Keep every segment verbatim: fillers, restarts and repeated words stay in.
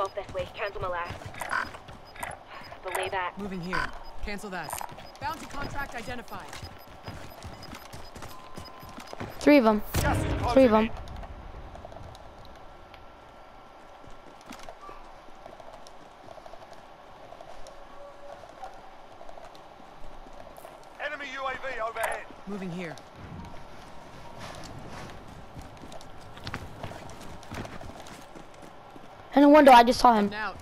off this way. Cancel my last. Belay that. Moving here. Cancel that. Bounty contract identified. Three of them. Three of them. Enemy U A V overhead. Moving here. In the window, I just saw him. Out.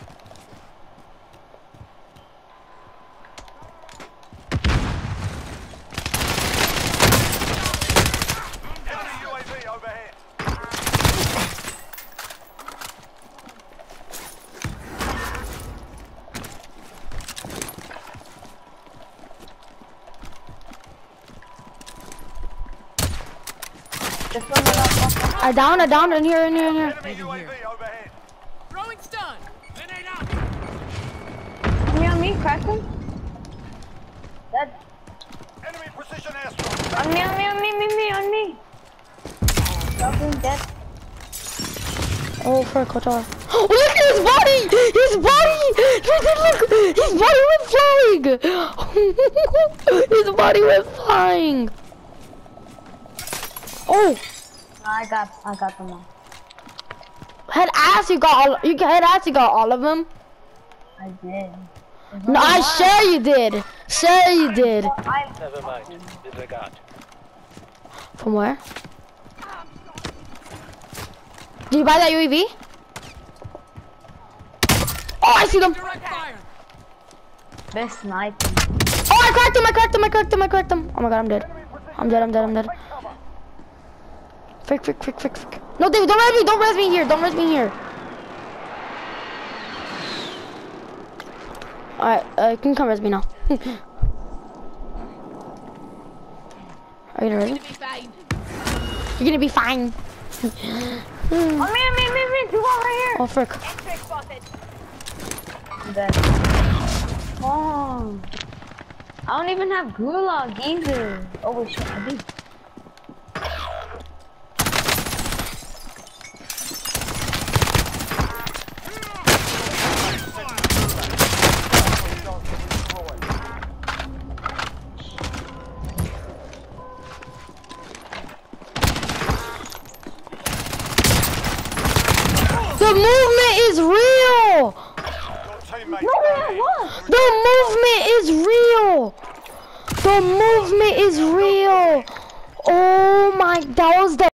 Enemy U A V overhead. I down, I down, in here, in here, in here. Enemy U A V overhead. Throwing stun. Grenade out. Me on me, crack him. Dead. Enemy precision airstrike. On me, on me, on me, me, me, on me. Got him dead. Oh, for a Kotar. Oh, look at his body! His body! Look, look, his body went flying! His body went flying! Oh! I got, I got them all. Head ass, you got all, you head ass, you got all of them? I did. No, I sure you did. Sure you did. Never mind. Disregard. From where? Did you buy that U A V? Oh, I see them. Direct fire. They're sniping. Oh, I cracked him, I cracked him, I cracked him, I cracked him. Oh my god, I'm dead. I'm dead, I'm dead, I'm dead. Frick, frick, frick, frick, frick. No, David, don't res me, don't res me here, don't res me here. Alright, uh, you can come res me now. Are you gonna res me? You're gonna be fine. Oh, me, me, me, me, two over here. Oh, frick. X-ray spotted. I'm dead. Oh. I don't even have gulag either. Oh, wait, shit, I do. The movement is real! Your teammates No, down here. what? The movement is real! The movement is real! Oh my, that was the